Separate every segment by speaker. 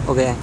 Speaker 1: Ok anh.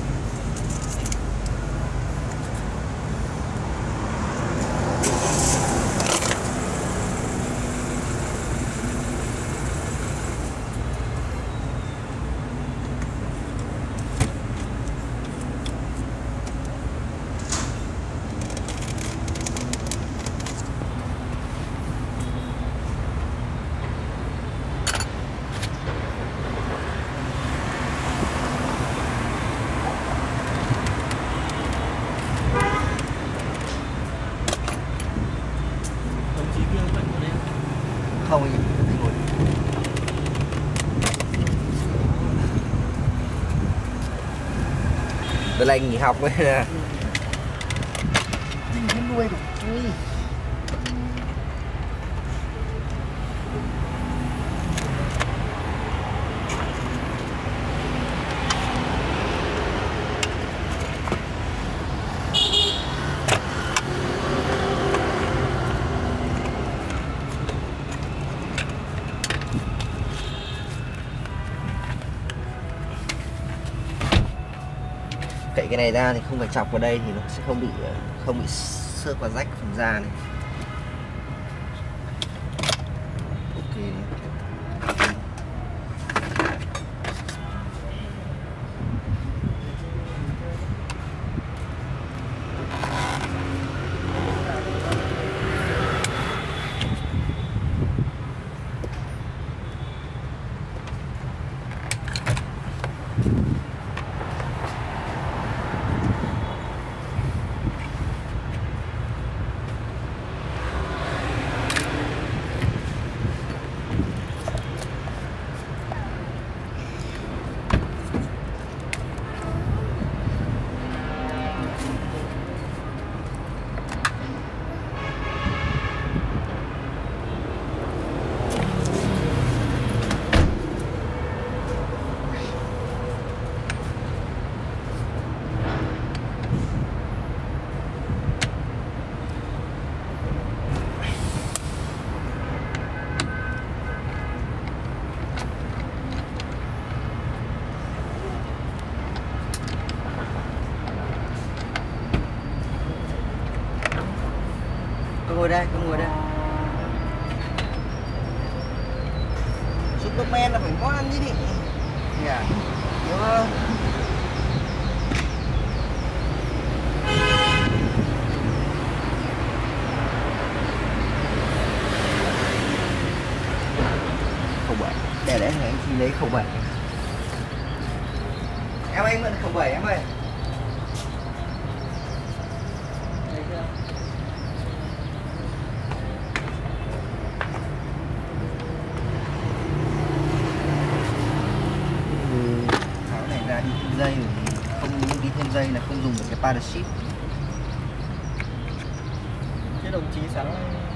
Speaker 1: Không anh ngồi. Đợt này nghỉ học ấy nè. Anh nuôi được nuôi. Cậy cái này ra thì không phải chọc vào đây thì nó sẽ không bị xước và rách phần da này. Ok. Con ngồi đây. Superman là phải ngoan chứ đi. Dạ. Hiểu không? Không bảy. Để anh xin lấy không bảy. Em mượn không bảy em ơi. Đi thêm dây, không đi thêm dây là không dùng được cái parachute.
Speaker 2: Cái đồng chí sáng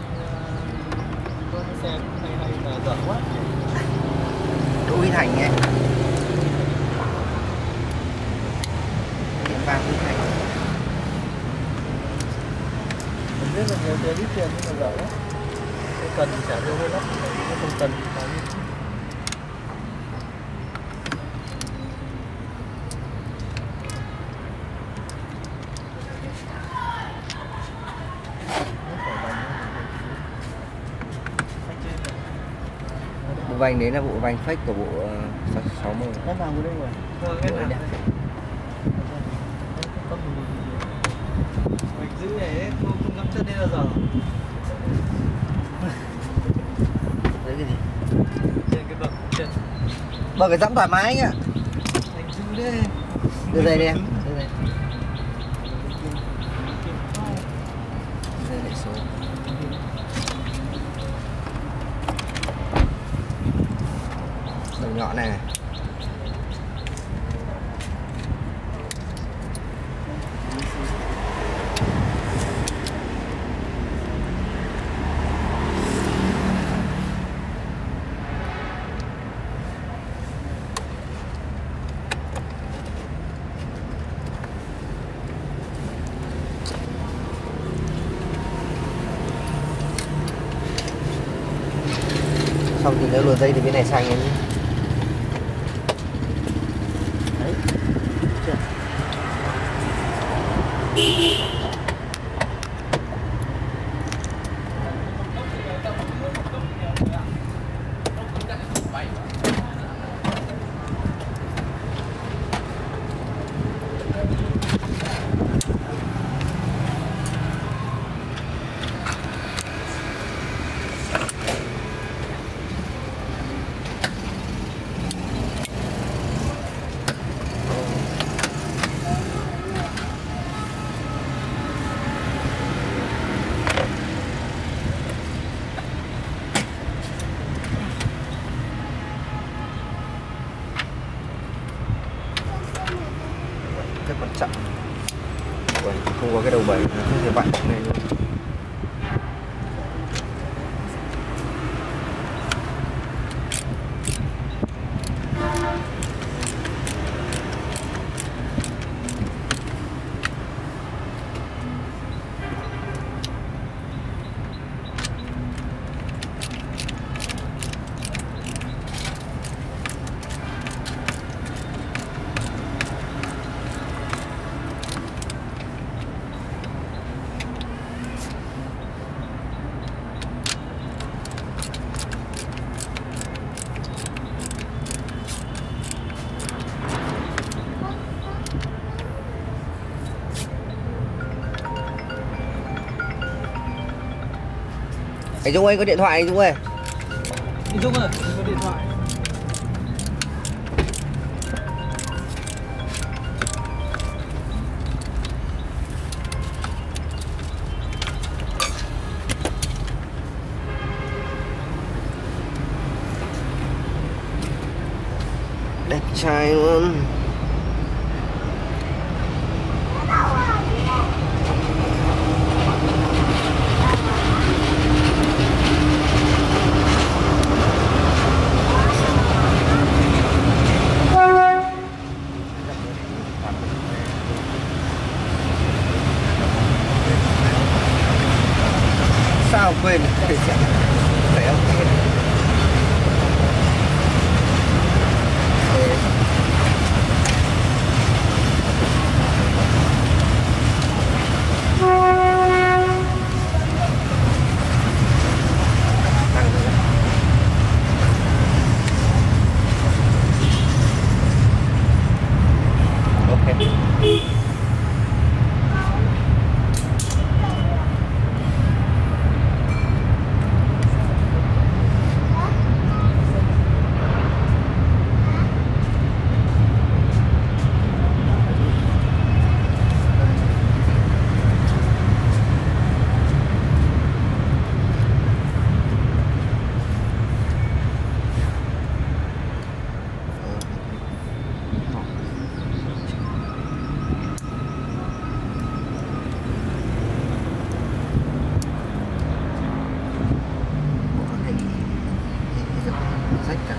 Speaker 2: có xe hay mà dở quá.
Speaker 1: Đỗ Huy Thành ấy. Điện vàng Huy Thành.
Speaker 2: Mình biết là nhiều tiền ít tiền nhưng mà dở lắm. Cái cần thì trả nhiều hơn lắm, cái không cần thì phải đi.
Speaker 1: Bộ vành đấy là bộ vành fake của bộ 60.
Speaker 2: Em vào đây rồi. Mình giữ này không dám chân đây là giờ.
Speaker 1: Đấy cái gì?
Speaker 2: Trên cái bậc chân.
Speaker 1: Bậc cái dẫm thoải mái anh ạ.
Speaker 2: Anh giữ đây.
Speaker 1: Đưa đây đi em. Đưa đây. Đây lại số. Đầu nhọn này. Xong thì nếu luồn dây thì bên này xanh em nhé. Đấy.
Speaker 2: chưa?
Speaker 1: Rất quan trọng. Không có cái đầu bẩy không thể vặn này luôn. Anh Dũng ơi, có điện thoại anh Dũng ơi.
Speaker 2: Anh Dũng ơi, có điện thoại.
Speaker 1: Đẹp trai luôn. Sao quên phải không? Rách cả.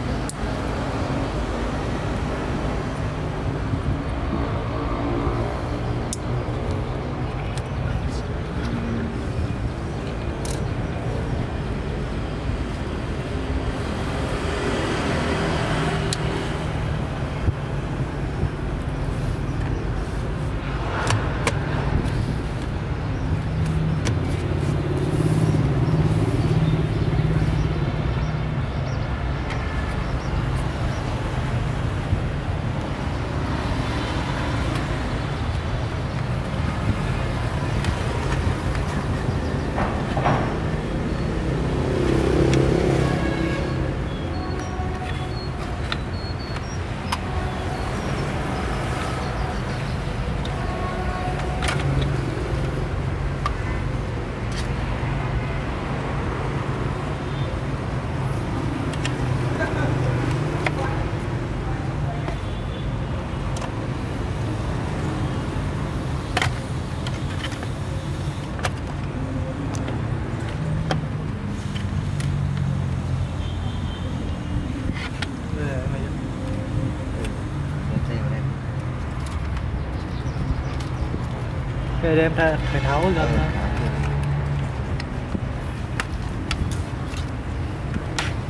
Speaker 2: Cái đem ra phải tháo ra.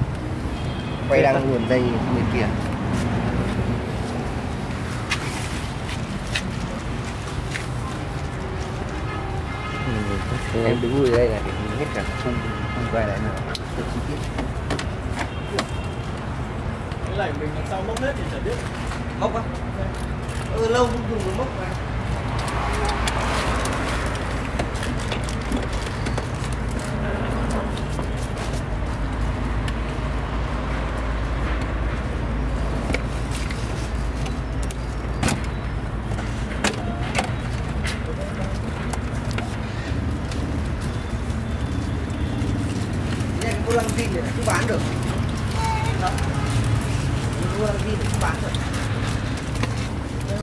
Speaker 1: Quay đang nguồn dây bên kia. Em đứng lùi đây là để nhìn hết cả khung quay lại nào cho chi tiết.
Speaker 2: Cái này mình làm sao móc hết thì chả biết.
Speaker 1: Móc á? Lâu không dùng được móc mà. Cô lăng tin thì không bán được. Cô lăng tin thì không bán được.